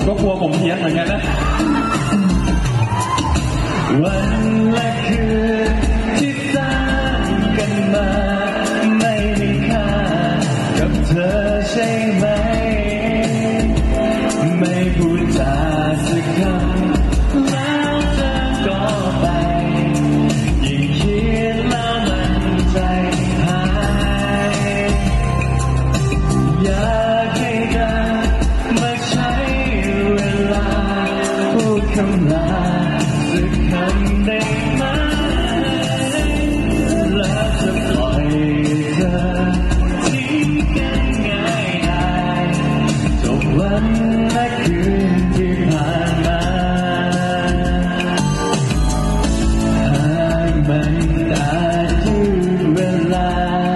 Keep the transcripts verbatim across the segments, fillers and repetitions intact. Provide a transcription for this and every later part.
ก็กลัวผมเพี้ยนเหมือนกันนะวันและคืนที่สร้างกันมาไม่มีค่ากับเธอใช่ไหมไม่พูดจาสักคำแล้วเธอก็ไปยิ่งคิดแล้วมันใจหายอยากให้ได้มาใช้เวลาพูดคำลาสักคำได้ไหมแล้วจะปล่อยเธอทิ้งกันง่ายๆจบวันและคืนที่ผ่านมาหากมันอาจยืดเวลา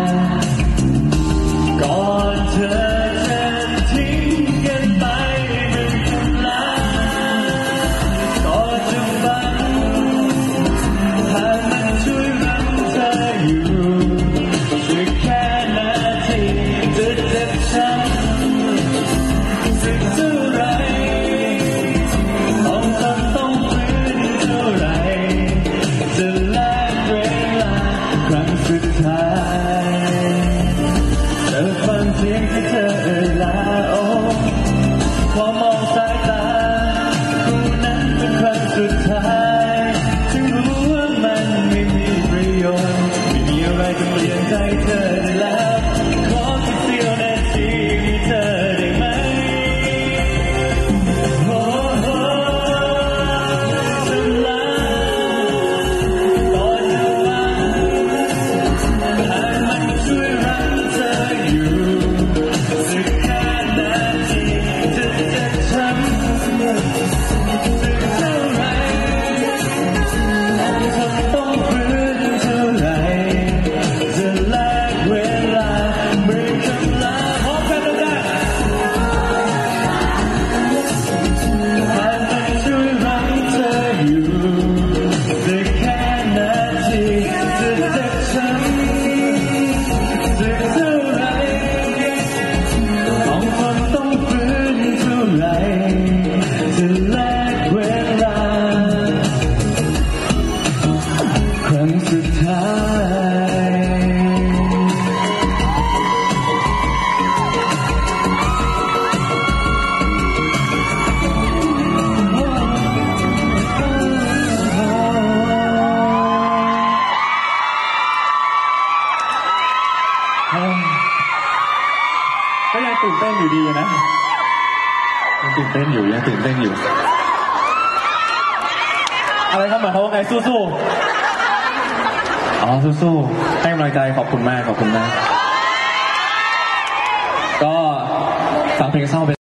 ก่อนเธอจะทิ้งกันไปเป็นคำลาก็จะฟังหากมันช่วยรั้งเธออยู่สักแค่นาทีจะเจ็บช้ำสักเท่าไรต้องทำต้องฝืนเท่าไรจะแลกเวลาครั้งสุดท้ายเธอฟังเสียงที่เธอเอ่ยลาโอ้พอมองสายตาคู่นั้นเป็นครั้งสุดท้ายถึงรู้ว่ามันไม่มีประโยชน์ไม่มีอะไรจะเปลี่ยนใจเธอได้แล้วขอแค่เสี้ยวนาทีมีเธอได้ไหมโอ้โหฉันลาต่อจะว่าหากมันช่วยรั้งเธออยู่สักแค่นาทีจะเจ็บช้ำสักเท่าไรต้องทำต้องฝืนเท่าไรจะแลกเวลาเหมือนคำลาพร้อมกันได้หากมันช่วยรั้งเธออยู่สักแค่นาทีจะเจ็บช้ำสักเท่าไรต้องทนต้องฝืนเท่าไรจะแลกเวลาครั้งสุดท้ายก็ยังตื่นเต้นอยู่ดีนะยังตื่นเต้นอยู่ยังตื่นเต้นอยู่อะไรครับหมายความว่าไงสู้ๆอ๋อสู้ๆให้กำลังใจขอบคุณมากขอบคุณมากก็ฟังเพลงเศร้าไป